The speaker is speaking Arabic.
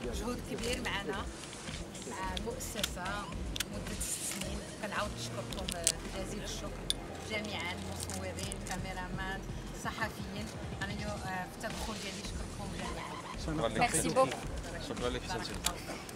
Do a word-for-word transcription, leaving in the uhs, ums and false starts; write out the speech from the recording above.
مجهود كبير معنا مع المؤسسه مده ست سنين. كنعاود نشكركم جزيل الشكر جميعا، المصورين، الكاميرامان، الصحفيين. انا اليوم في التدخل ديالي نشكركم جميعا. شكرا لك. ميرسي بوكو. شكرا لك.